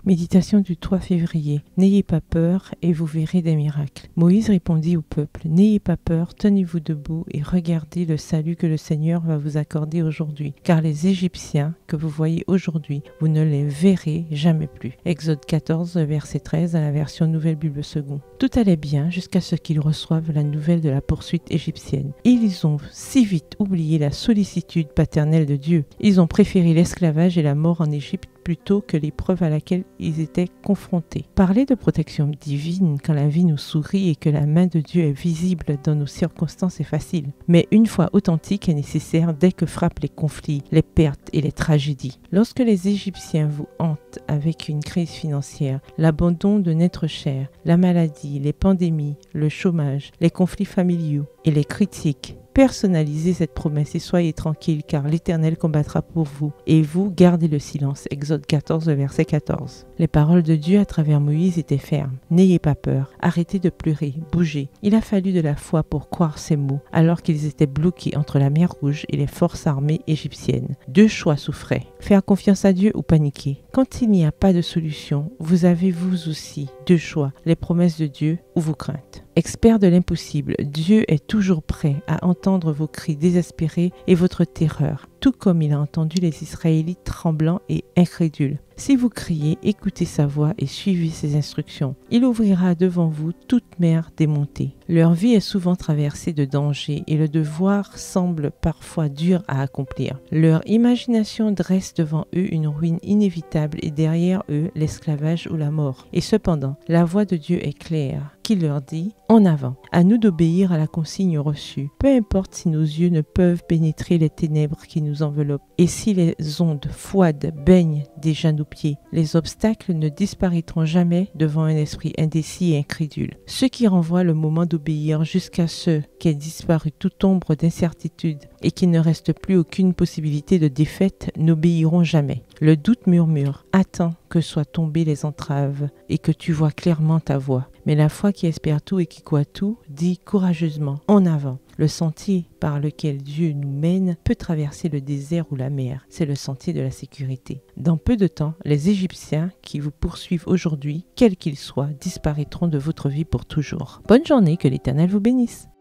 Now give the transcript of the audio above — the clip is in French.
Méditation du 3 février. N'ayez pas peur et vous verrez des miracles. Moïse répondit au peuple, n'ayez pas peur, tenez-vous debout et regardez le salut que le Seigneur va vous accorder aujourd'hui. Car les Égyptiens que vous voyez aujourd'hui, vous ne les verrez jamais plus. Exode 14, verset 13 à la version Nouvelle Bible Seconde. Tout allait bien jusqu'à ce qu'ils reçoivent la nouvelle de la poursuite égyptienne. Ils ont si vite oublié la sollicitude paternelle de Dieu. Ils ont préféré l'esclavage et la mort en Égypte plutôt que l'épreuve à laquelle ils étaient confrontés. Parler de protection divine quand la vie nous sourit et que la main de Dieu est visible dans nos circonstances est facile. Mais une foi authentique est nécessaire dès que frappent les conflits, les pertes et les tragédies. Lorsque les Égyptiens vous hantent avec une crise financière, l'abandon de n'être cher, la maladie, les pandémies, le chômage, les conflits familiaux et les critiques, personnalisez cette promesse et soyez tranquilles car l'Éternel combattra pour vous et vous gardez le silence. Exode 14, verset 14. Les paroles de Dieu à travers Moïse étaient fermes. N'ayez pas peur, arrêtez de pleurer, bougez. Il a fallu de la foi pour croire ces mots alors qu'ils étaient bloqués entre la mer Rouge et les forces armées égyptiennes. Deux choix s'offraient, faire confiance à Dieu ou paniquer. Quand il n'y a pas de solution, vous avez vous aussi deux choix, les promesses de Dieu ou vos craintes. Expert de l'impossible, Dieu est toujours prêt à entendre vos cris désespérés et votre terreur, tout comme il a entendu les Israélites tremblants et incrédules. Si vous criez, écoutez sa voix et suivez ses instructions. Il ouvrira devant vous toute mer démontée. Leur vie est souvent traversée de dangers et le devoir semble parfois dur à accomplir. Leur imagination dresse devant eux une ruine inévitable et derrière eux l'esclavage ou la mort. Et cependant, la voix de Dieu est claire, qui leur dit « En avant ». À nous d'obéir à la consigne reçue. Peu importe si nos yeux ne peuvent pénétrer les ténèbres qui nous enveloppent et si les ondes froides baignent déjà nos pieds. Les obstacles ne disparaîtront jamais devant un esprit indécis et incrédule. Ce qui renvoie le moment d'obéir jusqu'à ce qu'ait disparu toute ombre d'incertitude et qu'il ne reste plus aucune possibilité de défaite n'obéiront jamais. Le doute murmure, attends que soient tombées les entraves et que tu vois clairement ta voie. Mais la foi qui espère tout et qui croit tout dit courageusement en avant. Le sentier par lequel Dieu nous mène peut traverser le désert ou la mer. C'est le sentier de la sécurité. Dans peu de temps, les Égyptiens qui vous poursuivent aujourd'hui, quels qu'ils soient, disparaîtront de votre vie pour toujours. Bonne journée, que l'Éternel vous bénisse.